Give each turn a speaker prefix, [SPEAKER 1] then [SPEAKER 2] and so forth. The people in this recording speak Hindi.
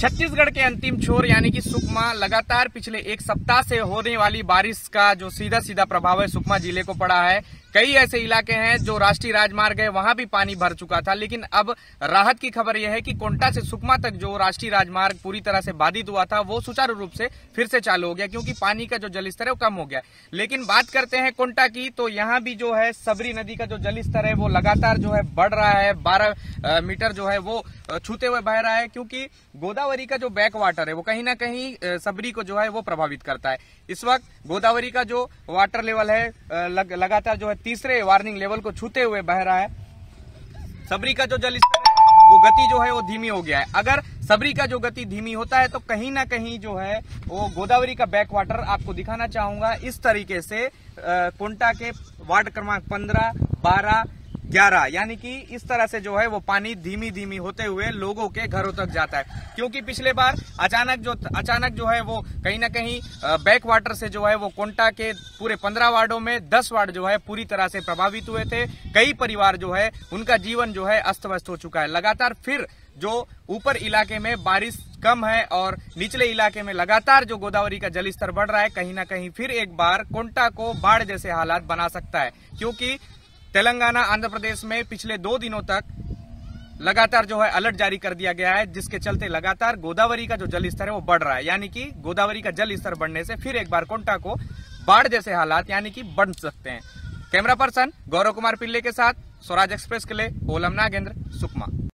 [SPEAKER 1] छत्तीसगढ़ के अंतिम छोर यानी कि सुकमा लगातार पिछले एक सप्ताह से होने वाली बारिश का जो सीधा सीधा प्रभाव है सुकमा जिले को पड़ा है। कई ऐसे इलाके हैं जो राष्ट्रीय राजमार्ग है वहां भी पानी भर चुका था, लेकिन अब राहत की खबर यह है कि कोंटा से सुकमा तक जो राष्ट्रीय राजमार्ग पूरी तरह से बाधित हुआ था वो सुचारू रूप से फिर से चालू हो गया, क्योंकि पानी का जो जलस्तर है वो कम हो गया। लेकिन बात करते हैं कोंटा की, तो यहाँ भी जो है सबरी नदी का जो जलस्तर है वो लगातार जो है बढ़ रहा है, 12 मीटर जो है वो छूते हुए बह रहा है, क्योंकि गोदावरी का जो बैक वाटर है वो कहीं ना कहीं सबरी को जो है वो प्रभावित करता है। इस वक्त गोदावरी का जो वाटर लेवल है लगातार जो है तीसरे वार्निंग लेवल को छूते हुए बह रहा है। सबरी का जो जलस्तर है वो गति जो है वो धीमी हो गया है। अगर सबरी का जो गति धीमी होता है तो कहीं ना कहीं जो है वो गोदावरी का बैक वाटर आपको दिखाना चाहूंगा इस तरीके से कोंटा के वार्ड क्रमांक 15, 12, 11 यानी कि इस तरह से जो है वो पानी धीमी धीमी होते हुए लोगों के घरों तक जाता है, क्योंकि पिछले बार अचानक जो है वो कहीं ना कहीं बैक वाटर से जो है वो कोंटा के पूरे 15 वार्डों में 10 वार्ड जो है पूरी तरह से प्रभावित हुए थे। कई परिवार जो है उनका जीवन जो है अस्त व्यस्त हो चुका है। लगातार फिर जो ऊपर इलाके में बारिश कम है और निचले इलाके में लगातार जो गोदावरी का जलस्तर बढ़ रहा है, कहीं ना कहीं फिर एक बार कोंटा को बाढ़ जैसे हालात बना सकता है, क्योंकि तेलंगाना आंध्र प्रदेश में पिछले 2 दिनों तक लगातार जो है अलर्ट जारी कर दिया गया है, जिसके चलते लगातार गोदावरी का जो जलस्तर है वो बढ़ रहा है। यानी कि गोदावरी का जल स्तर बढ़ने से फिर एक बार कोंटा को बाढ़ जैसे हालात यानी कि बढ़ सकते हैं। कैमरा पर्सन गौरव कुमार पिल्ले के साथ स्वराज एक्सप्रेस के लिए ओलम नागेंद्र, सुकमा।